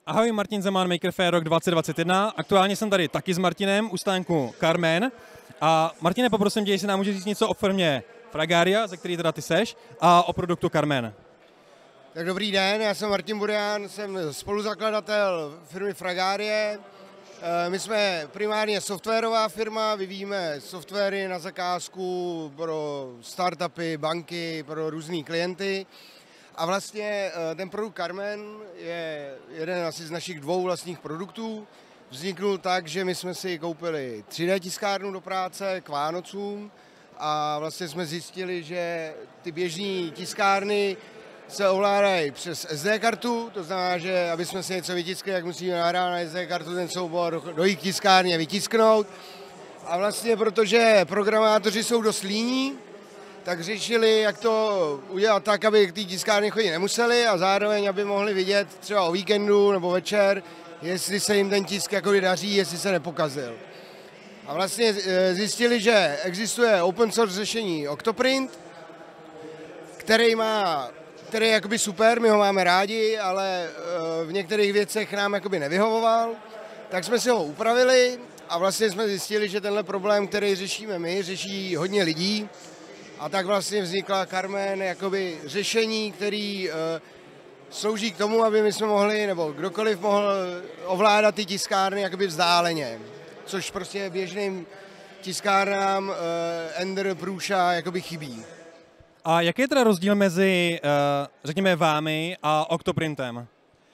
Ahoj, Martin Zeman, Maker Faire rok 2021. Aktuálně jsem tady taky s Martinem u stánku Carmen. A Martine, poprosím tě, jestli nám můžeš říct něco o firmě Fragaria, ze který teda ty seš, a o produktu Carmen. Tak dobrý den, já jsem Martin Burian, jsem spoluzakladatel firmy Fragarie. My jsme primárně softwarová firma, vyvíjíme softwary na zakázku pro startupy, banky, pro různý klienty. A vlastně ten produkt Carmen je jeden asi z našich dvou vlastních produktů. Vzniknul tak, že my jsme si koupili 3D tiskárnu do práce k Vánocům a vlastně jsme zjistili, že ty běžné tiskárny se ovládají přes SD kartu, to znamená, že aby jsme si něco vytiskli, jak musíme nahrát na SD kartu ten soubor, dojít k tiskárně a vytisknout. A vlastně protože programátoři jsou dost líní, tak řešili, jak to udělat tak, aby k té tiskárně chodit nemuseli a zároveň, aby mohli vidět třeba o víkendu nebo večer, jestli se jim ten tisk jako daří, jestli se nepokazil. A vlastně zjistili, že existuje open source řešení Octoprint, který je jakoby super, my ho máme rádi, ale v některých věcech nám jakoby nevyhovoval, tak jsme si ho upravili a vlastně jsme zjistili, že tenhle problém, který řešíme my, řeší hodně lidí. A tak vlastně vznikla Carmen jakoby řešení, který slouží k tomu, aby my jsme mohli, nebo kdokoliv mohl ovládat ty tiskárny jakoby vzdáleně, což prostě běžným tiskárnám Ender, Prusa jakoby chybí. A jaký je teda rozdíl mezi, řekněme, vámi a Octoprintem?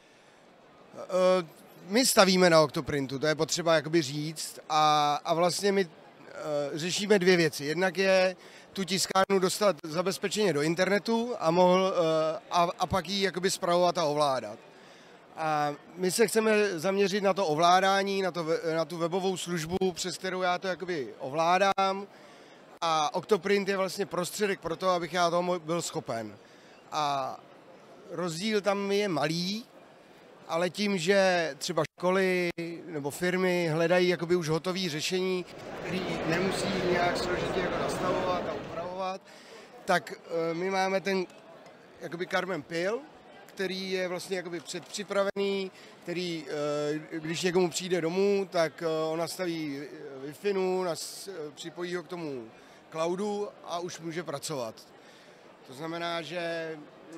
My stavíme na Octoprintu, to je potřeba jakoby říct, a vlastně my řešíme dvě věci. Jednak je tu tiskárnu dostat zabezpečeně do internetu a pak ji jakoby spravovat a ovládat. A my se chceme zaměřit na to ovládání, na tu webovou službu, přes kterou já to jakoby ovládám. A Octoprint je vlastně prostředek pro to, abych já toho byl schopen. A rozdíl tam je malý, ale tím, že třeba školy nebo firmy hledají jakoby už hotové řešení, které nemusí nějak složitě jako nastavovat a upravovat, tak my máme ten jakoby Carmen Pil, který je vlastně jakoby předpřipravený, který, když někomu přijde domů, tak on nastaví Wi-Fi, připojí ho k tomu cloudu a už může pracovat. To znamená, že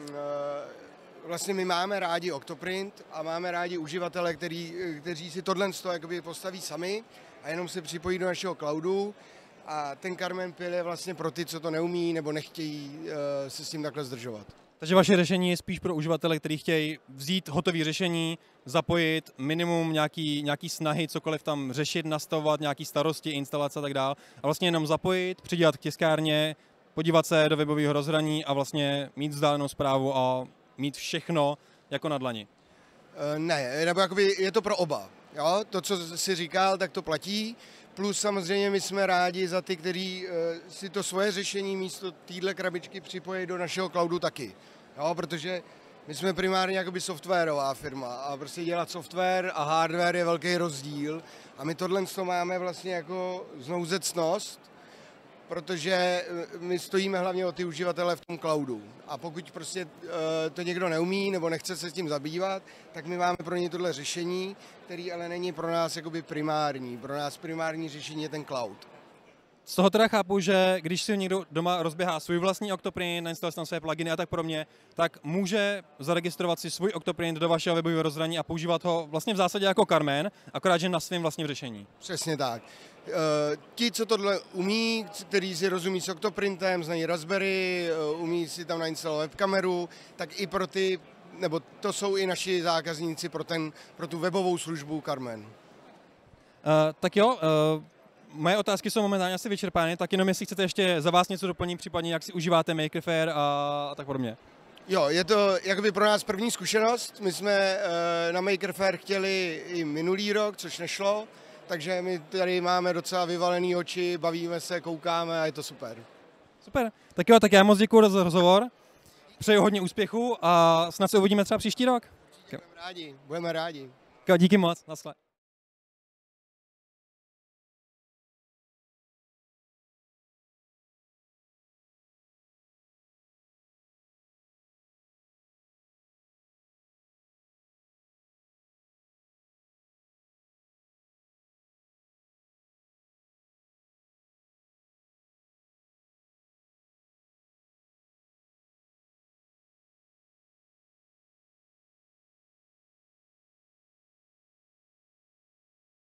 vlastně my máme rádi Octoprint a máme rádi uživatele, kteří si tohle postaví sami a jenom se připojí do našeho cloudu. A ten Carmen Pil je vlastně pro ty, co to neumí nebo nechtějí se s tím takhle zdržovat. Takže vaše řešení je spíš pro uživatele, kteří chtějí vzít hotové řešení, zapojit minimum nějaký snahy, cokoliv tam řešit, nastavovat, nějaký starosti, instalace a tak dále. A vlastně jenom zapojit, přidělat k tiskárně, podívat se do webového rozhraní a vlastně mít vzdálenou správu a mít všechno jako na dlani. Ne, nebo jakoby je to pro oba. Jo? To, co jsi říkal, tak to platí. Plus samozřejmě my jsme rádi za ty, kteří si to svoje řešení místo téhle krabičky připojí do našeho cloudu taky. Jo? Protože my jsme primárně jakoby softwarová firma a prostě dělat software a hardware je velký rozdíl. A my tohle máme vlastně jako znouzecnost, protože my stojíme hlavně o ty uživatele v tom cloudu. A pokud prostě to někdo neumí nebo nechce se s tím zabývat, tak my máme pro ně tohle řešení, který ale není pro nás jakoby primární. Pro nás primární řešení je ten cloud. Z toho teda chápu, že když si někdo doma rozběhá svůj vlastní Octoprint, nainstaluje tam své pluginy a tak podobně, tak může zaregistrovat si svůj Octoprint do vašeho webového rozhraní a používat ho vlastně v zásadě jako Carmen, akorát že na svém vlastním řešení. Přesně tak. Ti, co tohle umí, kteří si rozumí s Octoprintem, znají Raspberry, umí si tam nainstalovat webkameru, tak i pro ty, nebo to jsou i naši zákazníci pro tu webovou službu Carmen. Tak jo, moje otázky jsou momentálně asi vyčerpány, tak jenom jestli chcete ještě za vás něco doplnit, případně jak si užíváte Maker Faire a tak podobně. Jo, je to jakoby pro nás první zkušenost. My jsme na Maker Faire chtěli i minulý rok, což nešlo, takže my tady máme docela vyvalený oči, bavíme se, koukáme a je to super. Super, tak jo, tak já moc děkuji za rozhovor, přeju hodně úspěchu a snad se uvidíme třeba příští rok. Budeme rádi. Díky moc, naschle.